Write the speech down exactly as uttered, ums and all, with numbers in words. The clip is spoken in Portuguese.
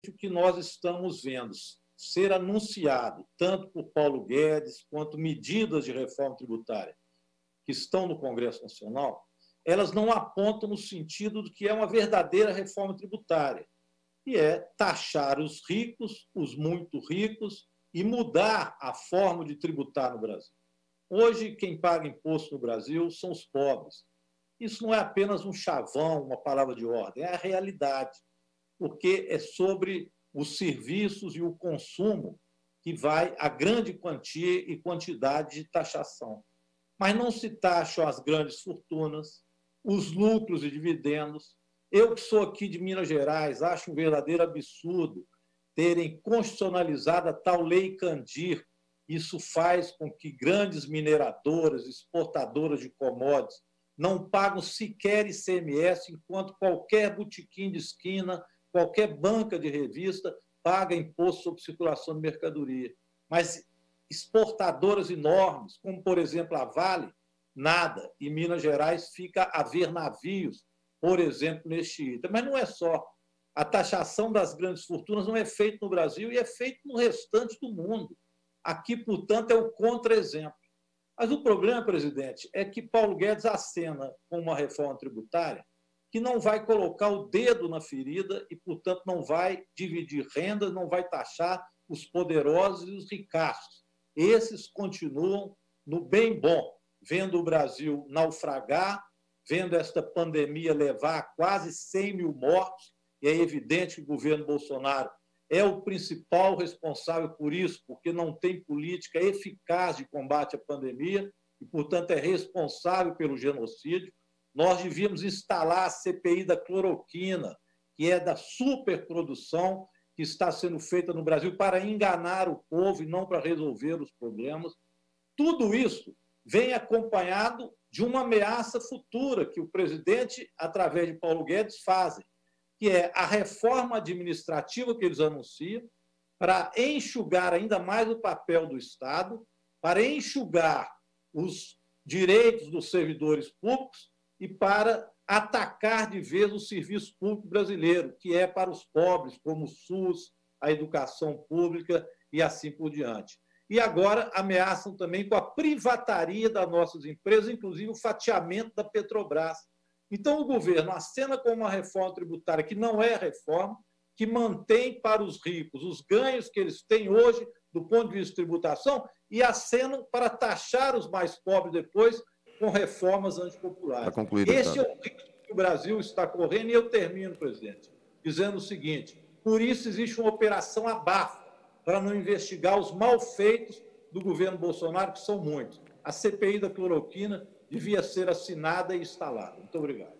exatamente o que nós estamos vendo ser anunciado, tanto por Paulo Guedes, quanto medidas de reforma tributária que estão no Congresso Nacional, elas não apontam no sentido de que é uma verdadeira reforma tributária, que é taxar os ricos, os muito ricos, e mudar a forma de tributar no Brasil. Hoje, quem paga imposto no Brasil são os pobres. Isso não é apenas um chavão, uma palavra de ordem, é a realidade, porque é sobre os serviços e o consumo que vai a grande quantia e quantidade de taxação. Mas não se taxam as grandes fortunas, os lucros e dividendos. Eu, que sou aqui de Minas Gerais, acho um verdadeiro absurdo terem constitucionalizado a tal lei Candir. Isso faz com que grandes mineradoras, exportadoras de commodities, não pagam sequer I C M S, enquanto qualquer botequim de esquina, qualquer banca de revista paga imposto sobre circulação de mercadoria. Mas exportadoras enormes, como, por exemplo, a Vale, nada. E Minas Gerais fica a ver navios, por exemplo, neste item. Mas não é só. A taxação das grandes fortunas não é feita no Brasil e é feita no restante do mundo. Aqui, portanto, é o contra-exemplo. Mas o problema, presidente, é que Paulo Guedes acena com uma reforma tributária que não vai colocar o dedo na ferida e, portanto, não vai dividir renda, não vai taxar os poderosos e os ricaços. Esses continuam no bem bom, vendo o Brasil naufragar, vendo esta pandemia levar a quase cem mil mortos, e é evidente que o governo Bolsonaro é o principal responsável por isso, porque não tem política eficaz de combate à pandemia e, portanto, é responsável pelo genocídio. Nós devíamos instalar a C P I da cloroquina, que é da superprodução que está sendo feita no Brasil para enganar o povo e não para resolver os problemas. Tudo isso vem acompanhado de uma ameaça futura que o presidente, através de Paulo Guedes, fazem, que é a reforma administrativa que eles anunciam para enxugar ainda mais o papel do Estado, para enxugar os direitos dos servidores públicos e para atacar de vez o serviço público brasileiro, que é para os pobres, como o SUS, a educação pública e assim por diante. E agora ameaçam também com a privataria das nossas empresas, inclusive o fatiamento da Petrobras. Então, o governo acena com uma reforma tributária que não é reforma, que mantém para os ricos os ganhos que eles têm hoje do ponto de vista de tributação e acenam para taxar os mais pobres depois com reformas antipopulares. Tá concluído, Esse então. é o risco que o Brasil está correndo e eu termino, presidente, dizendo o seguinte: por isso existe uma operação abafa para não investigar os malfeitos do governo Bolsonaro, que são muitos. A C P I da cloroquina devia ser assinada e instalada. Muito obrigado.